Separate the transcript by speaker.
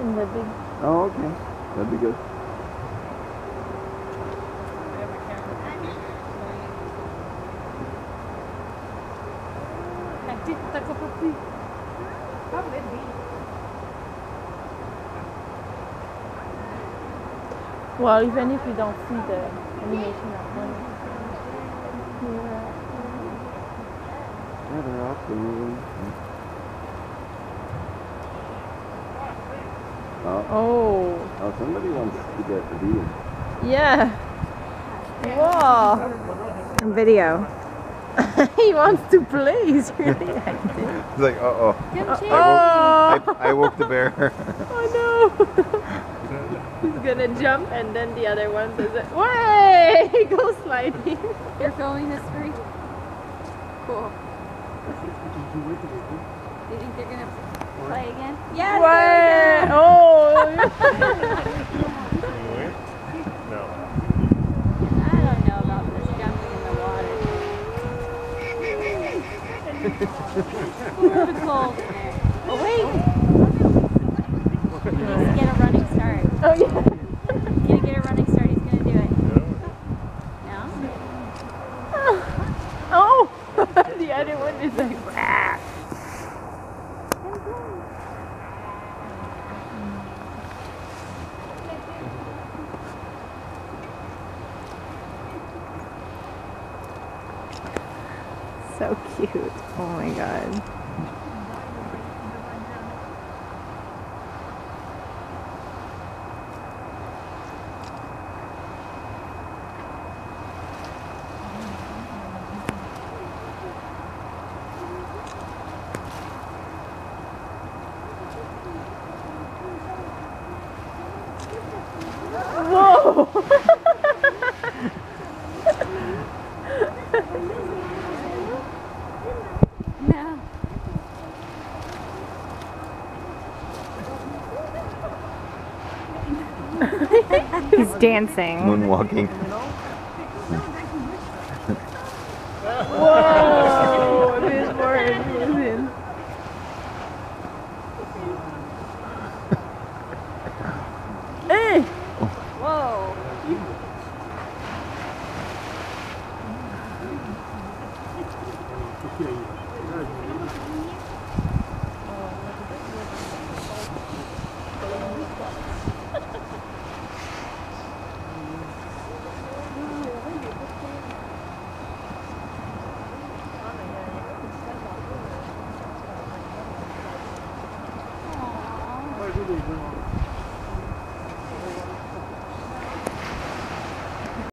Speaker 1: in the big.
Speaker 2: Oh, okay. That'd be good.
Speaker 1: Well, even if you don't see the animation at once.
Speaker 2: Yeah, they're off the moving.
Speaker 1: Oh.
Speaker 2: Oh, somebody wants to get the beam.
Speaker 1: Yeah. Whoa.
Speaker 3: Video.
Speaker 1: He wants to play. He's really active.
Speaker 2: It's like, uh-oh. I woke the bear.
Speaker 1: Oh no. He's gonna jump and then the other one says, way! Go sliding.
Speaker 3: You're filming this for me? Cool. Do you think they're gonna play again? Yes!
Speaker 1: Way! Oh!
Speaker 4: No.
Speaker 3: I don't know about this jumping in the water. It's cold in there. Oh wait! He needs to get a running start.
Speaker 1: Oh yeah.
Speaker 3: He's gonna get a running start, he's gonna do it. No?
Speaker 1: Oh! The other one is like, ah. So cute. Oh my god. Whoa!
Speaker 3: No.
Speaker 1: He's dancing.
Speaker 2: Moonwalking.
Speaker 1: Whoa! There's more animation. Hey!
Speaker 3: Whoa.
Speaker 4: Why do they bring on